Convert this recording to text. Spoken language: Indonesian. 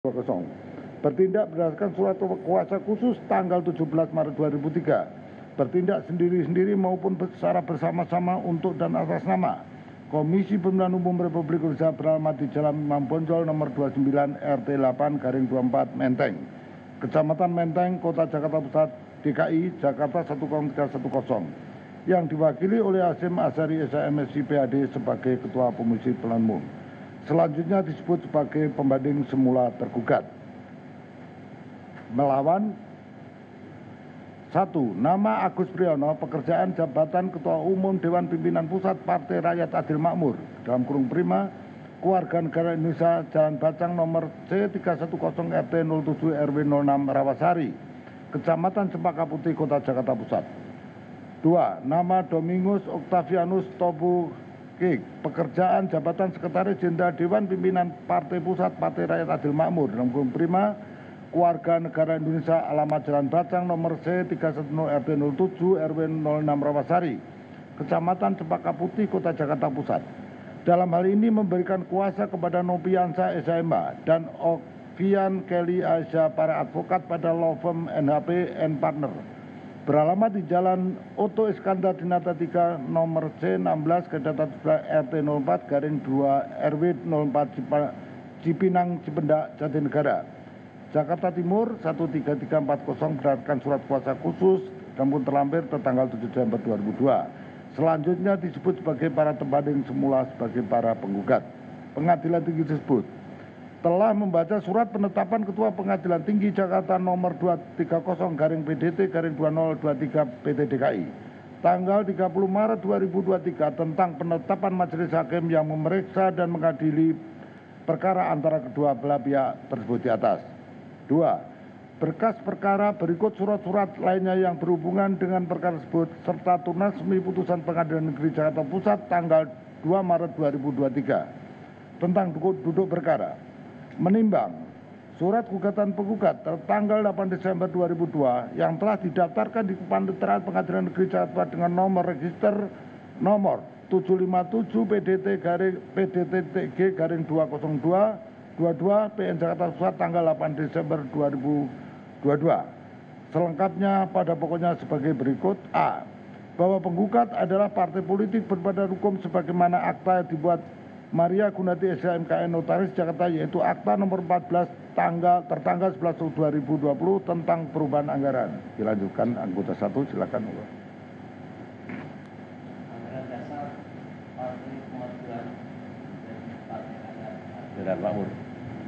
20. Bertindak berdasarkan surat kuasa khusus tanggal 17 Maret 2003. Bertindak sendiri-sendiri maupun secara bersama-sama untuk dan atas nama Komisi Pemilihan Umum Republik Indonesia beralamat di Jalan Imam Bonjol nomor 29 RT 8/24 Menteng, Kecamatan Menteng, Kota Jakarta Pusat, DKI, Jakarta 10310, yang diwakili oleh Hasyim Asyari SMSI PhD sebagai Ketua Komisi Pemilihan Umum. Selanjutnya disebut sebagai pembanding semula tergugat. Melawan: 1. Nama Agus Priyono, pekerjaan jabatan Ketua Umum Dewan Pimpinan Pusat Partai Rakyat Adil Makmur dalam kurung prima, Keluarga Negara Indonesia, Jalan Bacang nomor C310 RT 07 RW 06 Rawasari, Kecamatan Cempaka Putih, Kota Jakarta Pusat. 2. Nama Domingus Octavianus Tobu Kik, pekerjaan jabatan Sekretaris Jenderal Dewan Pimpinan Partai Pusat Partai Rakyat Adil Makmur dalam kurung prima, Keluarga Negara Indonesia, alamat Jalan Bacang nomor C310 RT 07 RW 06 Rawasari, Kecamatan Cempaka Putih, Kota Jakarta Pusat. Dalam hal ini memberikan kuasa kepada Nopiansa SHMA dan Okvian Kelly Aisyah para advokat pada law firm NHP and Partner beralamat di Jalan Oto Iskandar Dinata 3 nomor C16/RT04/2 RW 04 Cipinang Cipendak Jatinegara, Jakarta Timur 13340 berdasarkan surat kuasa khusus dan pun terlampir tertanggal 7 Desember 2002. Selanjutnya disebut sebagai para pembanding semula sebagai para penggugat. Pengadilan Tinggi tersebut telah membaca surat penetapan Ketua Pengadilan Tinggi Jakarta nomor 230/PDT/2023 PT DKI tanggal 30 Maret 2023 tentang penetapan majelis hakim yang memeriksa dan mengadili perkara antara kedua belah pihak tersebut di atas. 2. Berkas perkara berikut surat-surat lainnya yang berhubungan dengan perkara tersebut serta tunas resmi putusan Pengadilan Negeri Jakarta Pusat tanggal 2 Maret 2023 tentang duduk perkara. Menimbang surat gugatan penggugat tertanggal 8 Desember 2002 yang telah didaftarkan di Kepaniteraan Pengadilan Negeri Jakarta Pusat dengan nomor register nomor 757 PDT-G-20222 PN Jakarta Pusat tanggal 8 Desember 2022. Selengkapnya pada pokoknya sebagai berikut. A. Bahwa penggugat adalah partai politik berbadan hukum sebagaimana akta yang dibuat Maria Gunati SHMKN Notaris Jakarta, yaitu akta nomor 14 tertanggal 11 2020 tentang perubahan anggaran. Dilanjutkan anggota 1, silakan. Anggaran dasar Partai Kemajuan dan Partai Rakyat Makmur.